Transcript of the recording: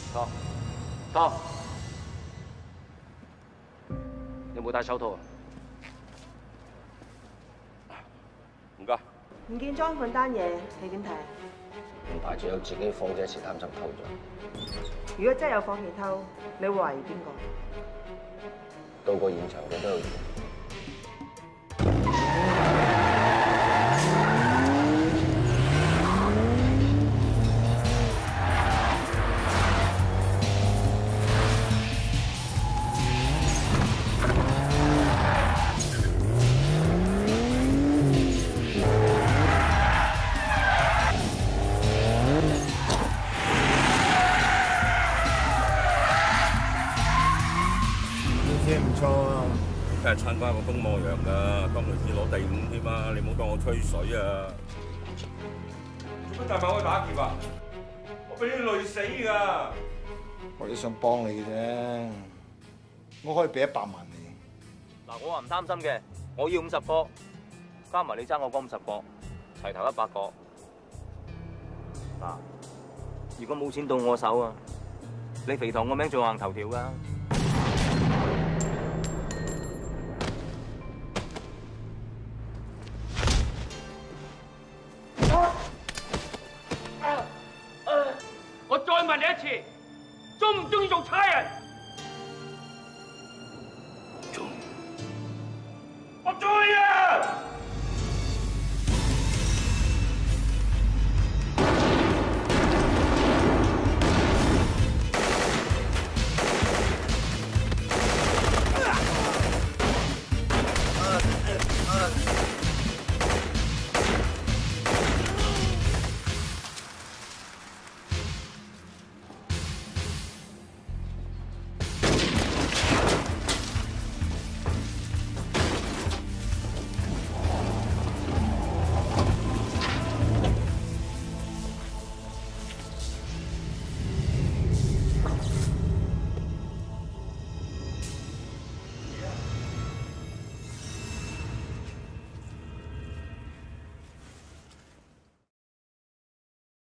坐，坐。有冇戴手套啊？ 唔該。 唔見裝款單嘢，你點睇？ 唔排除有自己伙計一時貪心偷咗。 如果真係有伙計偷，你會懷疑邊個？ 到過現場嘅都有。 唔錯啊！ 梗係參加個東望洋㗎，當其時攞第5添啊！你唔好當我吹水啊！做乜大馬可以打劫啊？我俾你累死㗎！ 我都想幫你嘅啫，我可以俾100萬你。 嗱，我話唔擔心嘅，我要50個，加埋你爭我嗰50個，齊頭100個。嗱，如果冇錢到我手啊，你肥堂個名做硬頭條㗎。 我再問你一次，中唔中意做差人？ 中。 我中意啊！